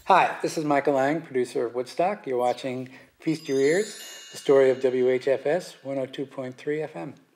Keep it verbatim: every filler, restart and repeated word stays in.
Hi, this is Michael Lang, producer of Woodstock. You're watching Feast Your Ears, the story of W H F S one oh two point three F M.